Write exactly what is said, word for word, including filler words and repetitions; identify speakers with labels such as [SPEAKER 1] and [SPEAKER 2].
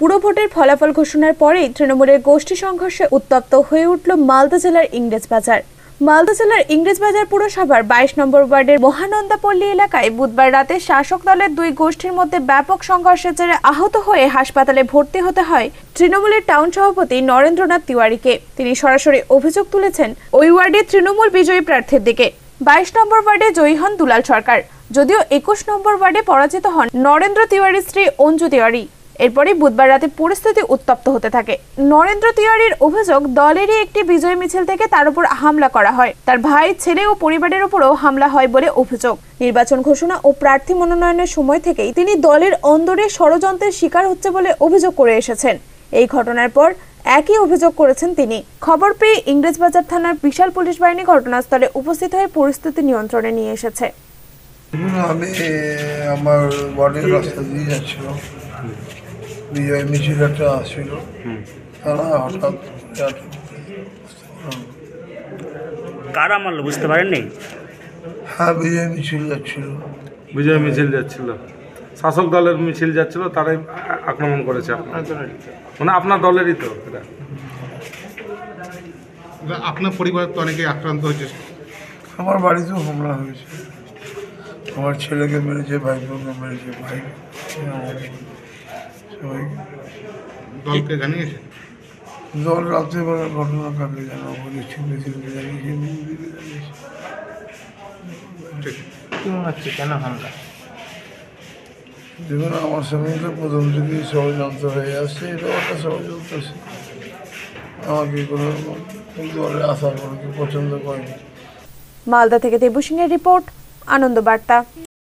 [SPEAKER 1] পুরো ভোটের ফলাফল ঘোষণার পরেই তৃণমূলের গোষ্ঠী সংঘর্ষে উত্তপ্ত হয়ে উঠল মালদা জেলার ইংরেজবাজার। মালদা জেলার ইংরেজবাজার পুরসভার বাইশ নম্বর ওয়ার্ডের মহানন্দাপল্লী এলাকায় বুধবার রাতে শাসক দলের দুই গোষ্ঠীর মধ্যে ব্যাপক সংঘর্ষের জেরে আহত হয়ে হাসপাতালে ভর্তি হতে হয় তৃণমূলের টাউন সভাপতি নরেন্দ্রনাথ তিওয়ারিকে। তিনি সরাসরি অভিযোগ তুলেছেন ওই ওয়ার্ডে তৃণমূল বিজয়ী প্রার্থীর দিকে। বাইশ নম্বর ওয়ার্ডে জয়ী হন দুলাল সরকার, যদিও একুশ নম্বর ওয়ার্ডে পরাজিত হন নরেন্দ্র তিওয়ারির স্ত্রী অঞ্জু তিওয়ারি। এরপরই বুধবার রাতে পরিস্থিতি উত্তপ্ত হতে থাকে। নরেন্দ্র তিওয়ারির অভিযোগ, দলেরই একটি বিজয় মিছিল থেকে তার উপর হামলা করা হয়। তার ভাই, ছেলে ও পরিবারের উপরও হামলা হয় বলে অভিযোগ। নির্বাচন ঘোষণা ও প্রার্থী মনোনয়নের সময় থেকেই তিনি দলের অন্দরে ষড়যন্ত্রের শিকার হচ্ছে বলে অভিযোগ করে এসেছেন। এই ঘটনার পর একই অভিযোগ করেছেন তিনি। খবর পেয়ে ইংরেজবাজার থানার বিশাল পুলিশ বাহিনী ঘটনাস্থলে উপস্থিত হয়ে পরিস্থিতি নিয়ন্ত্রণে নিয়ে এসেছে।
[SPEAKER 2] আমি আমার বাড়ির রাস্তা দিয়ে যাচ্ছিলাম, বিজয় মিছিল একটা আসছিল, তারা হঠাৎ
[SPEAKER 3] কারা মারলো বুঝতে পারেননি?
[SPEAKER 2] হ্যাঁ, বিজয় মিছিল যাচ্ছিল।
[SPEAKER 4] বিজয় মিছিল যাচ্ছিল, শাসক দলের মিছিল যাচ্ছিল, তারাই আক্রমণ করেছে। মানে আপনার দলেরই তো এটা।
[SPEAKER 5] আপনার পরিবার তো অনেকে আক্রান্ত হয়েছে।
[SPEAKER 2] আমার বাড়িতেও হামলা হয়েছে, আমার ছেলেকে মেরেছে, ভাই বোনকে মেরেছে, ভাই সবাইকে।
[SPEAKER 5] দলকে জানিয়েছে?
[SPEAKER 2] দল রাত্রেবেলা ঘটনা কাকে জানাবো, ছেলে ছেলেকে জানিয়েছে।
[SPEAKER 3] কি মনে হচ্ছে কেন হামলা?
[SPEAKER 2] দেখুন, আমার সঙ্গে তো প্রথম থেকেই ষড়যন্ত্র হয়ে আসছে, এটাও একটা ষড়যন্ত্র। আমাকে কোনো দলে আসার কোনো কেউ পছন্দ করেনি।
[SPEAKER 1] মালদা থেকে দেবু সিংহের রিপোর্ট, আনন্দ বার্তা।